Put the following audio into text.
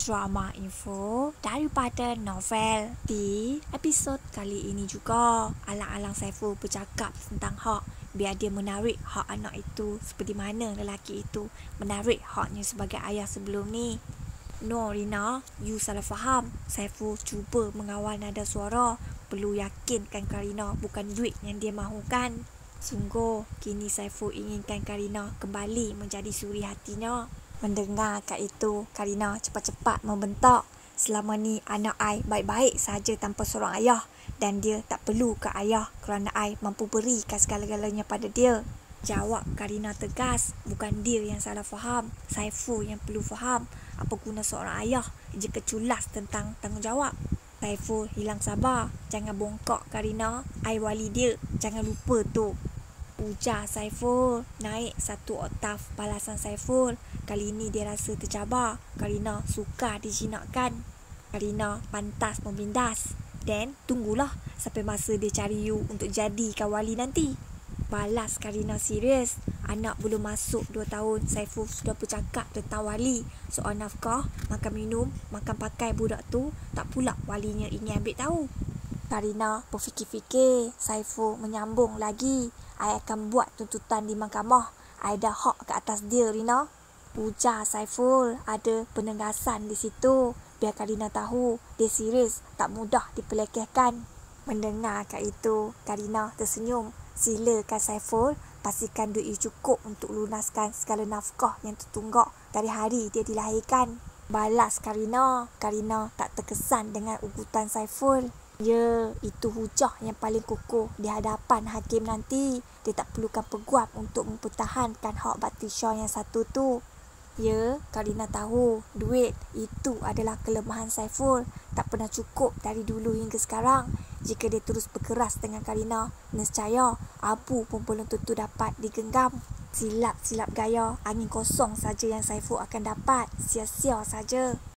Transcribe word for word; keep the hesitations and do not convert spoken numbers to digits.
drama info daripada novel. Di episod kali ini juga, alang-alang Saiful bercakap tentang hak, biar dia menarik hak anak itu seperti mana lelaki itu menarik haknya sebagai ayah sebelum ni. No Rina, you salah faham. Saiful cuba mengawal nada suara. Perlu yakinkan Karina bukan duit yang dia mahukan. Sungguh, kini Saiful inginkan Karina kembali menjadi suri hatinya. Mendengar kat itu, Karina cepat-cepat membentak. Selama ni anak ai baik-baik saja tanpa seorang ayah, dan dia tak perlu ke ayah kerana ai mampu berikan segala-galanya pada dia. Jawab Karina tegas, bukan dia yang salah faham. Saiful yang perlu faham apa guna seorang ayah jika culas tentang tanggungjawab. Saiful hilang sabar. Jangan bongkak Karina, ai wali dia. Jangan lupa tu. Ujar Saiful. Naik satu oktav balasan Saiful. Kali ini dia rasa tercabar. Karina suka dijinakkan. Karina pantas memindas. Dan tunggulah sampai masa dia cari you untuk jadikan wali nanti. Balas Karina serius. Anak belum masuk dua tahun, Saiful sudah bercakap tentang wali. Soal nafkah, makan minum, makan pakai budak tu, tak pula walinya ingin ambil tahu. Karina berfikir-fikir. Saiful menyambung lagi. I akan buat tuntutan di mahkamah. I dah hak ke atas dia, Rina. Ujar Saiful. Ada penegasan di situ. Biar Karina tahu dia serius, tak mudah dipelekehkan. Mendengar kat itu, Karina tersenyum. Silakan Saiful, pastikan duit cukup untuk lunaskan segala nafkah yang tertunggak dari hari dia dilahirkan. Balas Karina. Karina tak terkesan dengan ugutan Saiful. Ya, itu hujah yang paling kukuh di hadapan hakim nanti. Dia tak perlukan peguam untuk mempertahankan hak Batisha yang satu tu. Ya, Karina tahu duit itu adalah kelemahan Saiful. Tak pernah cukup dari dulu hingga sekarang. Jika dia terus berkeras dengan Karina, nescaya abu pun belum tentu dapat digenggam. Silap-silap gaya, angin kosong saja yang Saiful akan dapat. Sia-sia saja.